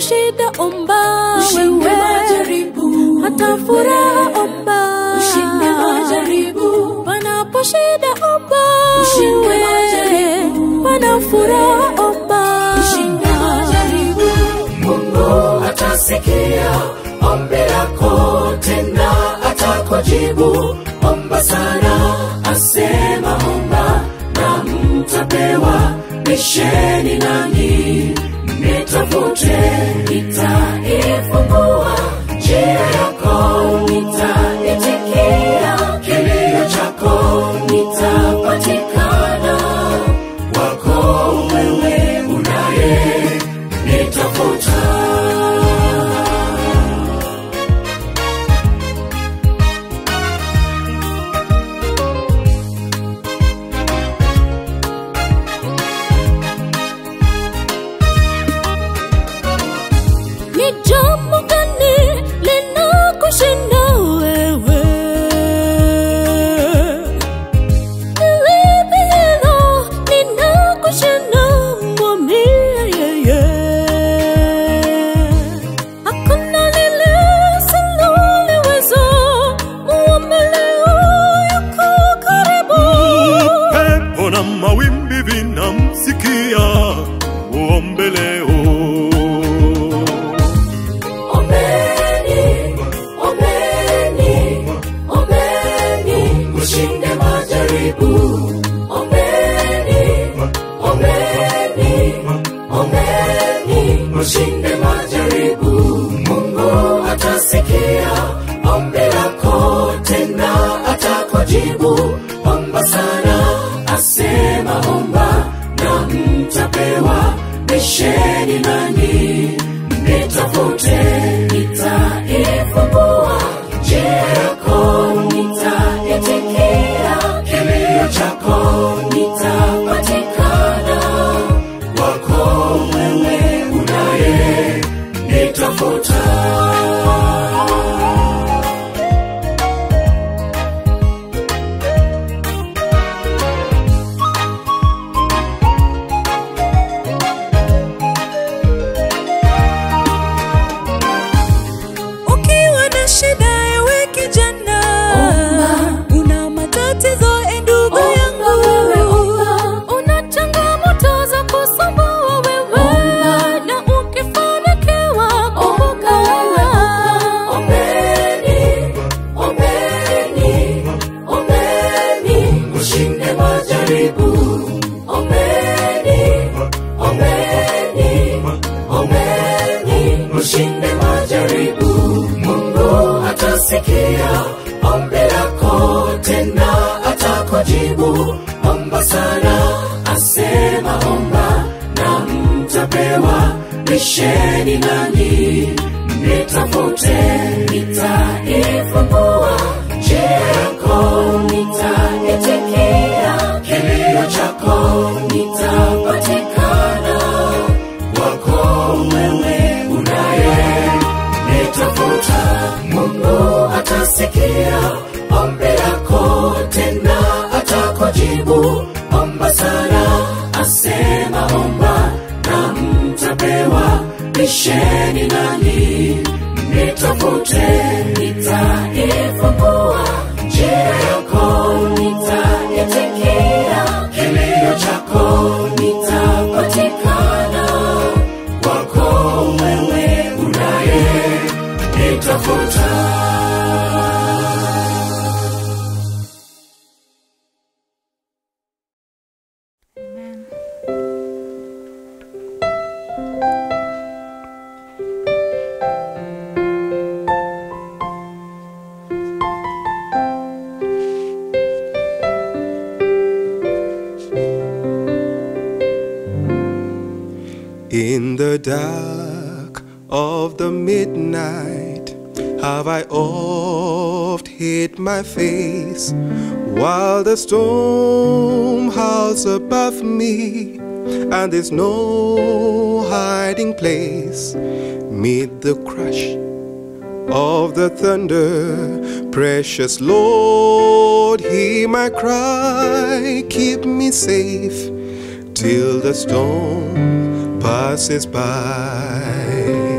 shida omba ushinde majaribu, hata furaha omba ushinde majaribu, panapo shida omba ushinde majaribu, pana furaha omba ushinde majaribu. Mungu atasikia ombi lako, tena atakujibu. Omba sana, asema omba na mtapewa. Bisheni nani, nitafute, nitaifungua njia yako, nitaitikia kilio chako, nitapatikana wako wewe unaye nitafuta. Jambo gani linakushinda wewe? Lipi hilo linakushinda? Mwambie yeye. Hakuna lile asiloliweza, mwombe leo, yuko karibu. Pepo na mawimbi vinamsikia, muombe leo. Ushinde majaribu, ombeni, ombeni, ombeni, ushinde majaribu. Mungu atasikia ombi lako, tena atakujibu. Omba sana, asema omba na mtapewa. Bisheni nani, nitafute, nitaifungua njia yako, nitaitikia kilio chako, nitapatikana wako wewe unaye nitafuta. Ukiwa na shida ewe kijana, una matatizo ndugu yangu, una changamoto za kusumbua wewe, na ukifanikiwa kumbuka wewe. Ombeni, ombeni, ombeni, ushinde majaribu. Ombeni, ombeni, ombeni, ushinde majaribu. Mungu atasikia ombi lako, tena atakujibu. Omba sana, asema omba na mtapewa. Bisheni nani, nitafute, nitaifungua njia yako, nitaitikia kilio chako, nitapatikana wako wewe unaye nitafuta. Mungu atasikia ombi lako, tena atakujibu. Omba sana, asema omba na mtapewa. Bisheni nani, nitafute, nitaifungua njia yako, nitaitikia kilio chako, nitapatikana wako wewe unaye nitafuta. In the dark of the midnight have I oft hid my face, while the storm howls above me, and there's no hiding place. Meet the crash of the thunder, precious Lord, hear my cry. Keep me safe till the storm passes by.